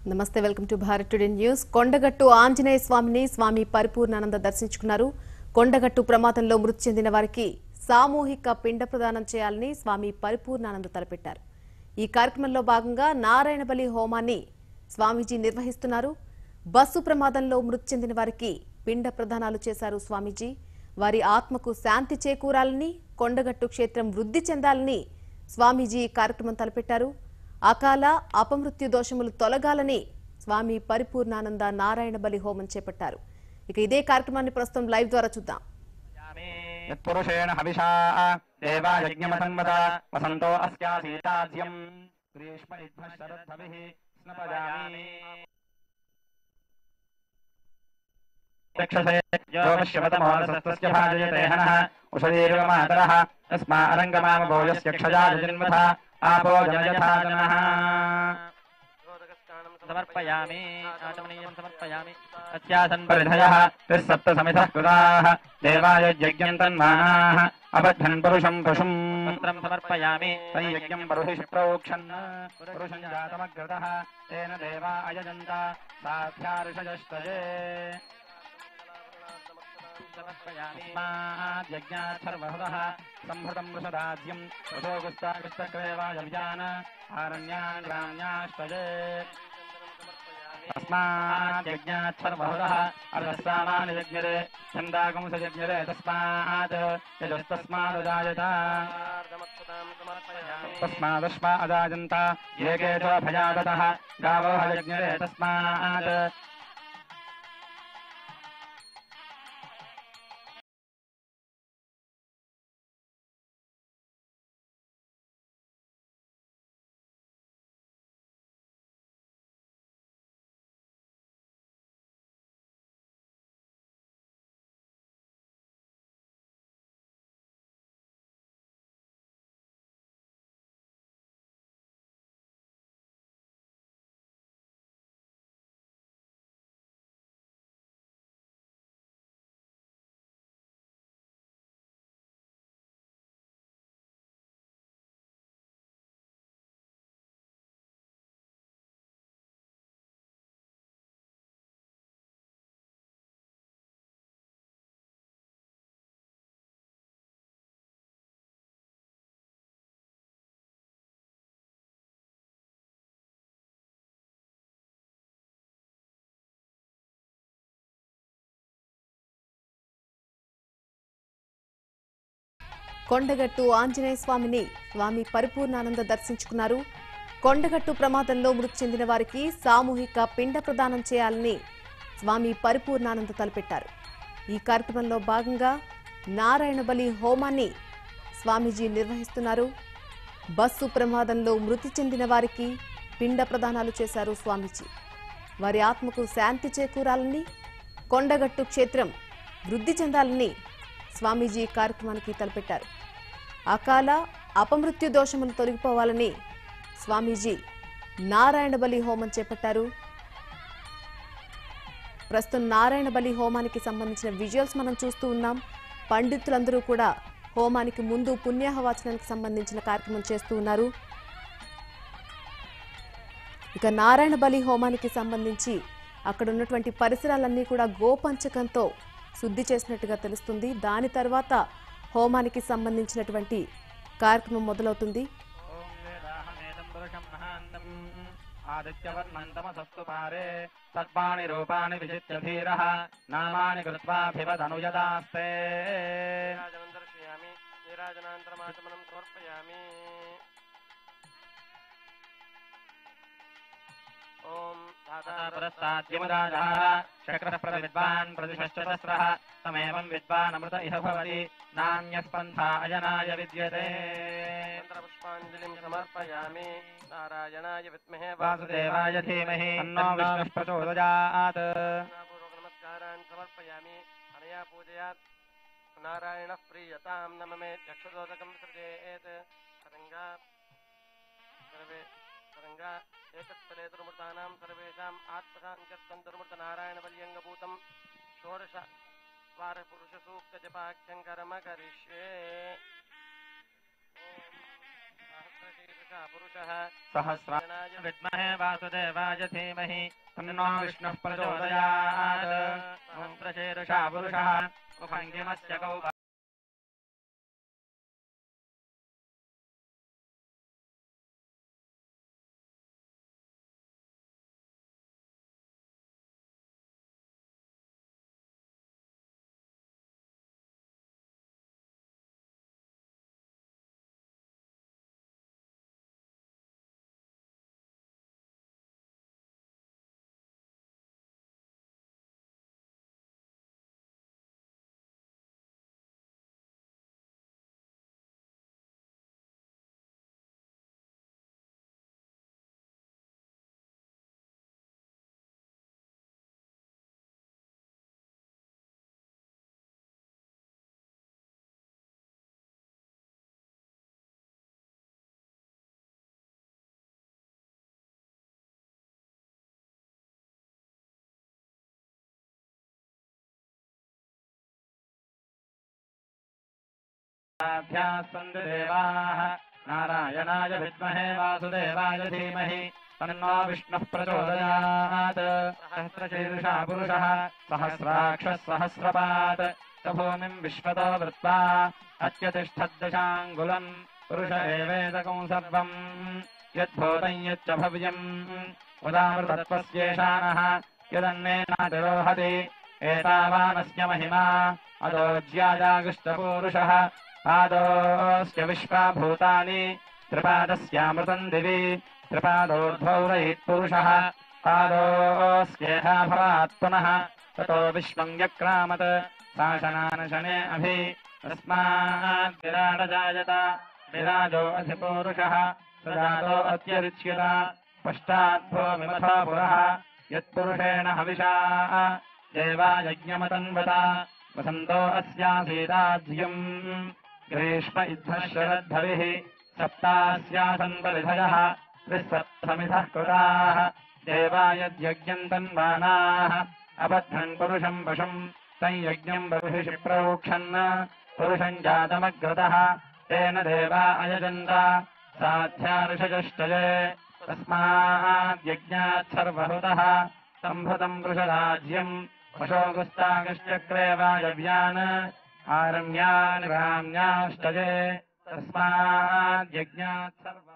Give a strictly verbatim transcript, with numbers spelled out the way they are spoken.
నమస్తే, welcome to Bharat today news. Kondagattu Anjaneya స్వామిని స్వామి పరిపూర్ణానంద దర్శించుకున్నారు. కొండగట్టు ప్రమాదంలో మృతి చెందిన వారికి సామూహిక పిండ ప్రదానం చేయాలని స్వామి పరిపూర్ణానంద తలపెట్టారు. ఈ కార్యక్రమంలో భాగంగా నారాయణబలి హోమాన్ని స్వామీజీ నిర్వహిస్తున్నారు. బస్సు ప్రమాదంలో మృతి చెందిన వారికి పిండ ప్రదానాలు చేశారు స్వామీజీ. వారి ఆత్మకు శాంతి చేకూరాలని, కొండగట్టు క్షేత్రం వృద్ధి చెందాలని స్వామీజీ ఈ కార్యక్రమం తలపెట్టారు. అకాల అపమృత్యు దోషములు తొలగాలని స్వామి పరిపూర్ణానంద నారాయణ బలి హోమం చేపట్టారు. ఇక ఇదే కార్యక్రమాన్ని ప్రస్తుతం లైవ్ ద్వారా చూద్దాం. యత్పురుషేణ హవిషా దేవా యజ్ఞమసన్మత వసంతో అస్యాసీతాజ్యం గ్రీష్మ ఇద్మ శరద్భవిః స్నపజామి రక్షసే యోగశ్యవతమోరసస్తస్య భాజయతే హనః ఉషదీర్వ మాతరః తస్మా అరంగమామ భోజస్య క్షజాజన్మథ आपो जनयथा जनः समर्पयामि आचमनीयं समर्पयामि अस्यासन् परिधयः त्रिसप्त समितः कृताः देवाय यज्ञं तन्मानाः अबद्धन् पुरुषं पशुं मन्त्रं समर्पयामि संयज्ञं परुषि प्रोक्षन् पुरुषं जातमग्रतः तेन देवा अयजन्त साध्याऋषयस्तये यज्ञात् सर्वहृदः संहृतं वृषदाद्यं वृषोगुस्तागुस्तक्रेवायभिजान आरण्यान् ग्राम्याश्रये तस्मात् यज्ञात् सर्वहृदः अर्धस्सामानि यज्ञरे छन्दागुंसयज्ञरे तस्मात् यजस्तस्मादजायत तस्मादश्वा अजायन्त ये केचो भयादतः गावो यज्ञरे तस्मात् కొండగట్టు ఆంజనేయ స్వామిని స్వామి పరిపూర్ణానంద దర్శించుకున్నారు. కొండగట్టు ప్రమాదంలో మృతి చెందిన వారికి సామూహిక పిండ ప్రదానం చేయాలని స్వామి పరిపూర్ణానంద తలపెట్టారు. ఈ కార్యక్రమంలో భాగంగా నారాయణ బలి హోమాన్ని స్వామీజీ నిర్వహిస్తున్నారు. బస్సు ప్రమాదంలో మృతి చెందిన వారికి పిండ ప్రదానాలు చేశారు స్వామీజీ. వారి ఆత్మకు శాంతి చేకూరాలని, కొండగట్టు క్షేత్రం వృద్ధి చెందాలని స్వామీజీ కార్యక్రమానికి తలపెట్టారు. అకాల అపమృత్యు దోషములు తొలగిపోవాలని స్వామీజీ నారాయణ బలి హోమం చేపట్టారు. ప్రస్తుతం నారాయణ బలి హోమానికి సంబంధించిన విజువల్స్ మనం చూస్తూ ఉన్నాం. పండితులందరూ కూడా హోమానికి ముందు పుణ్యాహవాచనానికి సంబంధించిన కార్యక్రమం చేస్తూ ఉన్నారు. ఇక నారాయణ బలి హోమానికి సంబంధించి అక్కడ ఉన్నటువంటి పరిసరాలన్నీ కూడా గోపంచకంతో శుద్ధి చేసినట్టుగా తెలుస్తుంది. దాని తర్వాత హోమానికి సంబంధించినటువంటి కార్యక్రమం మొదలవుతుంది. ఆదిత్యవర్ణంతమసస్తు పారే సర్వాణి రూపాణి విజిత్య ధీరః నామాని కృత్వాభివదనుయదాస్తే దర్శయామి నీరాజనాంతరమాచమనం సమర్పయామి. ఓం పురస్తాద్యముదాజాః చక్రః ప్రవిద్వాన్ ప్రతిశశ్చతస్రః తమేవం విద్వాన్ అమృత ఇహ భవతి నాన్యః పంథా అయనాయ విద్యతే. పుష్పాంజలిం సమర్పయామి. నారాయణాయ విద్మహే వాసుదేవాయ ధీమహి తన్నో విష్ణుః ప్రచోదయాత్. నమస్కారాన్ సమర్పయామి. అనయా పూజయా నారాయణః ప్రీయతాం నమమే చక్షుదోదకం సృజేత్. సరంగా సర్వే సరంగా ఏకస్థలే దుర్మృతానాం సర్వేషాం ఆత్మశాంత్యర్థం దుర్మృత నారాయణ బల్యంగభూతం షోడశ వార పురుష సూక్త జపాఖ్యం కర్మ కరిష్యే. ఓం सहस्राय विद्महे वासुदेवाय धीमहि तन्नो विष्णुः प्रचोदयात्। सहस्रशीर्षा पुरुषः मुखङ्गिमस्य कौव सन्ति देवाः नारायणाय विद्महे वासुदेवाय धीमहि तन्नो विष्णुः प्रचोदयात्। सहस्रशीर्षा पुरुषः सहस्राक्षः सहस्रपात् स भूमिम् विश्वतो वृत्वा अत्यतिष्ठद्दशाङ्गुलम् पुरुष एवेदकं सर्वम् यद्भूतम् यच्च भव्यम् उदामृतत्वस्येषानः यदन्नेनातिरोहति एतावानस्य महिमा अदोज्याजागुष्टपूरुषः पादोऽस्य विश्वा भूतानि त्रिपादस्यामृतम् दिवि त्रिपादोर्ध्वौरयित्पुरुषः पादोऽस्येहा भवात् पुनः ततो विश्वम् व्यक्रामत् शासनानशने अभि तस्मात् विराटजायत विराजो अधिपूरुषः सजातो अत्यरिच्यत पश्चाद्भूमिमथो पुरः यत्पुरुषेण हविषा देवा यज्ञमतन्वत वसन्तो अस्यासीदाज्यम् ग्रीष्म इद्धः शरद्धविः सप्तास्यासन् परिधयः त्रिसप्तमिधः कृताः देवा यद्यज्ञम् तन्वानाः अबध्नन् पुरुषम् पशुम् तम् यज्ञम् बर्हिषि प्रोक्षन् पुरुषम् जातमग्रतः तेन देवा अयजन्त साध्याऋषजष्टये तस्माद्यज्ञात् सर्वहृतः सम्भृतम् वृषराज्यम् पशोगुस्तागश्चक्रे वायव्यान् आरण्यान् राम्याष्टये तस्माद्यज्ञात् सर्व